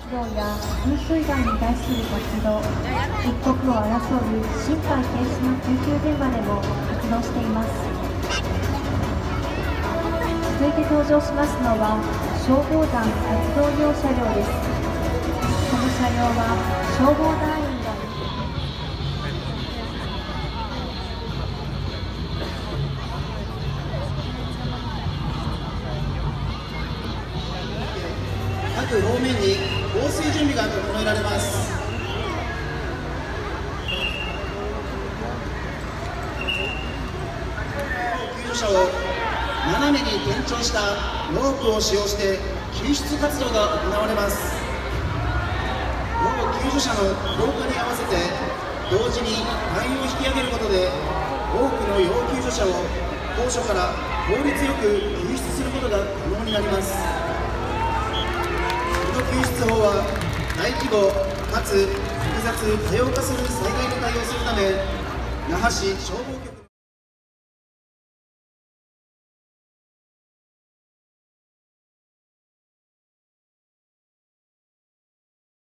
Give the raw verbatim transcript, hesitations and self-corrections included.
動や風水害に対する活動、一刻を争う心肺停止の救急現場でも活動しています。続いて登場しますのは消防団活動用車両です。この車両は消防団員が各方面に放水準備が整えられます。救助者を斜めに転調したロープを使用して救出活動が行われます。要救助者の降下に合わせて同時に隊員を引き上げることで多くの要救助者を高所から効率よく救出することが可能になります。この救出法は大規模かつ複雑多様化する災害に対応するため、那覇市消防局